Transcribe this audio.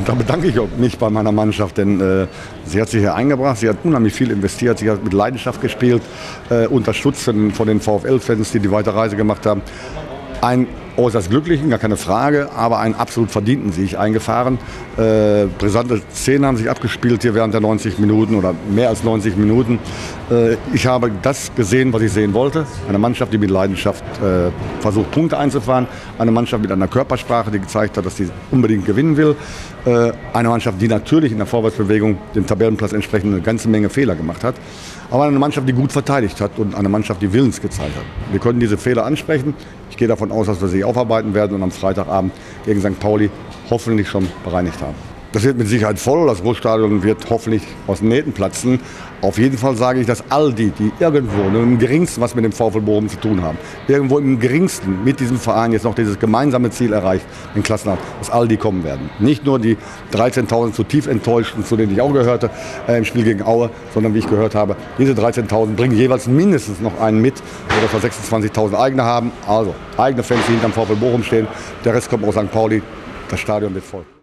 Da bedanke ich mich bei meiner Mannschaft, denn sie hat sich hier eingebracht, sie hat unheimlich viel investiert, sie hat mit Leidenschaft gespielt, unterstützt von den VfL-Fans, die die weite Reise gemacht haben. Ein äußerst glücklichen, gar keine Frage, aber einen absolut verdienten Sieg eingefahren. Brisante Szenen haben sich abgespielt hier während der 90 Minuten oder mehr als 90 Minuten. Ich habe das gesehen, was ich sehen wollte. Eine Mannschaft, die mit Leidenschaft versucht, Punkte einzufahren. Eine Mannschaft mit einer Körpersprache, die gezeigt hat, dass sie unbedingt gewinnen will. Eine Mannschaft, die natürlich in der Vorwärtsbewegung dem Tabellenplatz entsprechend eine ganze Menge Fehler gemacht hat. Aber eine Mannschaft, die gut verteidigt hat und eine Mannschaft, die Willens gezeigt hat. Wir können diese Fehler ansprechen. Ich gehe davon aus, dass wir sie aufarbeiten werden und am Freitagabend gegen St. Pauli hoffentlich schon bereinigt haben. Das wird mit Sicherheit voll, das Ruhrstadion wird hoffentlich aus den Nähten platzen. Auf jeden Fall sage ich, dass all die irgendwo nur im Geringsten was mit dem VfL Bochum zu tun haben, irgendwo im Geringsten mit diesem Verein jetzt noch dieses gemeinsame Ziel erreicht, den Klassenerhalt, dass all die kommen werden. Nicht nur die 13.000 zutiefst enttäuschten, zu denen ich auch gehörte im Spiel gegen Aue, sondern wie ich gehört habe, diese 13.000 bringen jeweils mindestens noch einen mit, sodass wir 26.000 eigene haben. Also eigene Fans, die hinterm VfL Bochum stehen, der Rest kommt aus St. Pauli, das Stadion wird voll.